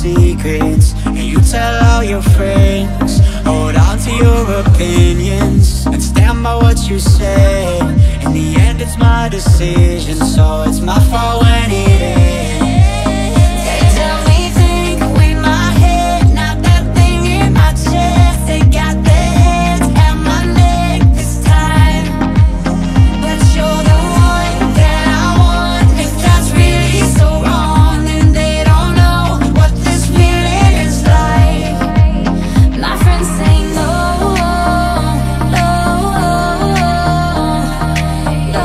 secrets, and you tell all your friends. Hold on to your opinions and stand by what you say. In the end it's my decision, so it's my fault when it ends. They tell me think with my head, not that thing in my chest. They got their heads at my neck this time, but you're the one that I want. If that's really so wrong, then they don't know what this feeling is like. My friends say no, no, no,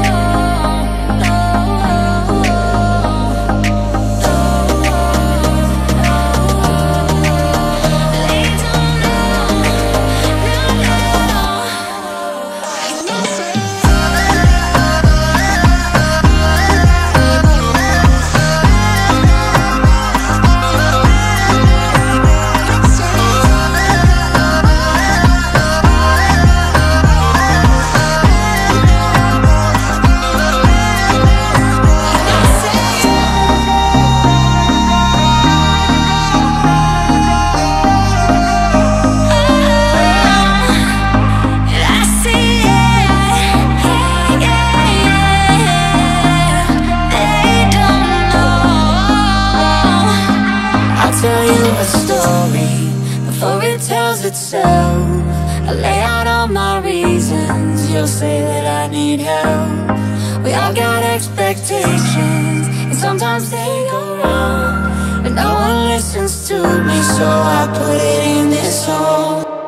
tell you a story before it tells itself. I lay out all my reasons, you'll say that I need help. We all got expectations, and sometimes they go wrong, but no one listens to me, so I put it in this song.